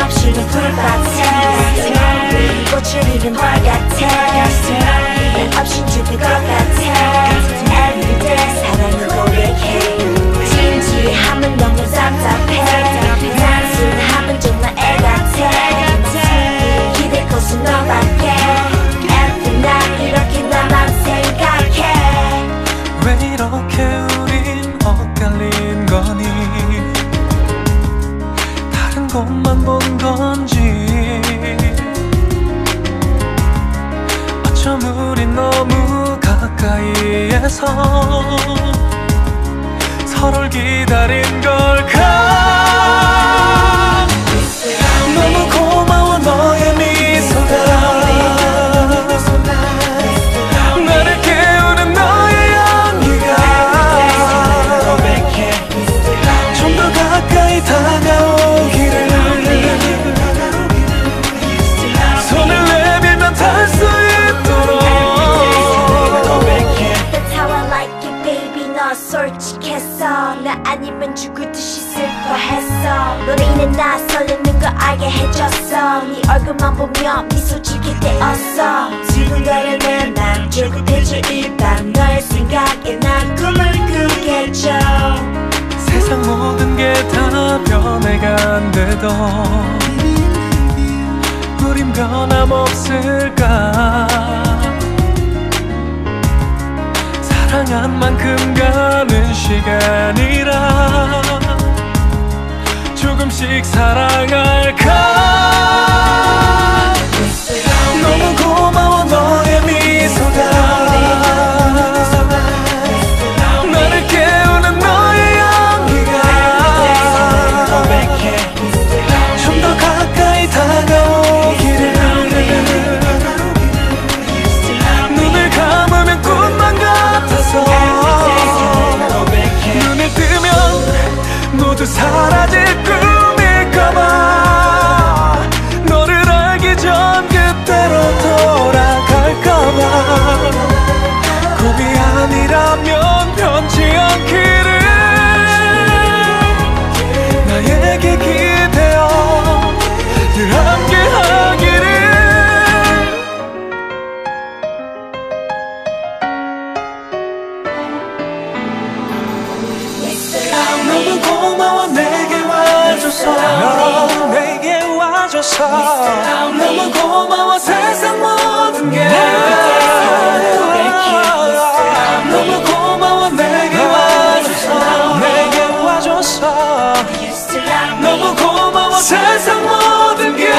없이는 불같아 꽃을 잃은 걸 같아 난 없인 죽을 것 같아 Everyday 사랑을 고백해 진지함은 너무 답답해 단순함은 정말 애 같아 기댈 곳은 너밖에 Every night 이렇게 나만 생각해 왜 이렇게 우린 엇갈린 거니 다른 것만 본 건지 어쩜 우린 너무 가까이에서 서로를 기다린 걸까 너무 고마워 너의 미소가 나를 깨우는 너의 향기가 좀 더 가까이 다가오기를 손을 내밀면 닿을 수 있도록 That's how I like it baby 너 솔직했어 나 아니면 죽을 듯이 슬퍼했어 너로 인해 나 설레는 거 알게 해줬어 네 얼굴만 보면 미소 짓게 되었어 두근거리는 난 쫄깃해질 이 밤 너의 생각에 난 꿈을 꾸게 해줘 세상 모든 게 다 변해간대도 우린 변함없을까 사랑한 만큼 가는 시간이라 조금씩 사랑할까 너무 고마워 너의 미소가 나를 깨우는 너의 향기가 좀 더 가까이 다가오기를 눈을 감으면 꿈만 같아서 눈을 뜨면 모두 사라질 꿈일까봐 너를 알기 전 그때로 돌아갈까봐 꿈이 아니라면 변치 않기를 나에게 기대어 늘 함께하기를 너무 고마워 내게 와줘서 내게 와줘서 너무 고마워 세상 모든 게 너무 고마워 내게 와줘서 내게 와줘서 너무 고마워 세상 모든 게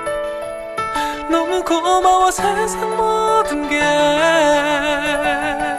너무 고마워 세상 모든 게